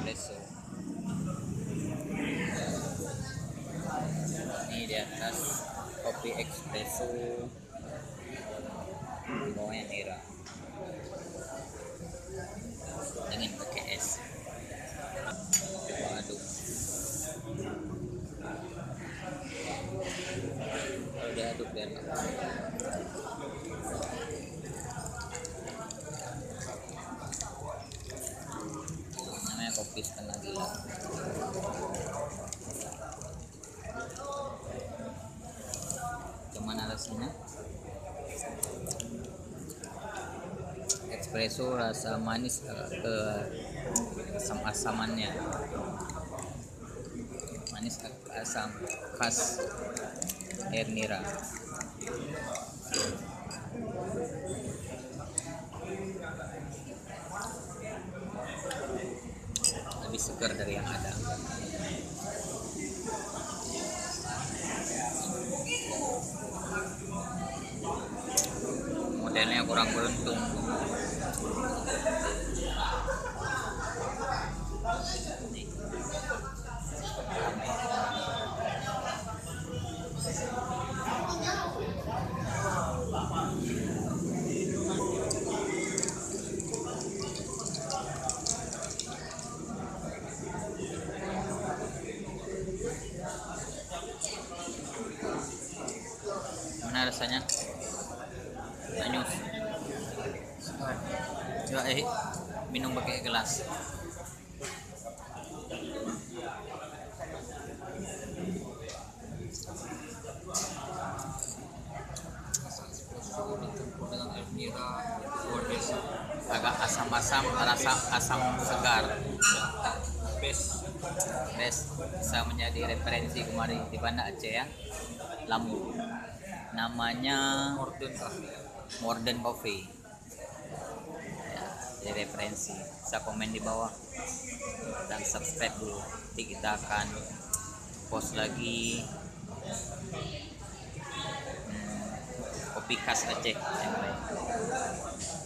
espresso. Ini di atas kopi espresso, di bawahnya nira. Dingin pakai es. Coba aduk. Kalau diaduk biar nggak pasang. Namanya kopi setengah gila. Cuman rasanya espresso rasa manis ke asam-asamannya, manis asam khas air nira. Lebih segar dari yang ada. Modelnya kurang beruntung. Mana rasanya? Anyus. Coba minum pakai gelas. Dengan air nira luar biasa. Agak asam-asam, rasa asam segar. Best bisa menjadi referensi kemarin di Banda Aceh ya. Lamu. Namanya Modern Coffee. Ya, jadi referensi. Bisa komen di bawah dan subscribe dulu. Nanti kita akan post lagi kopi khas Aceh yang lain.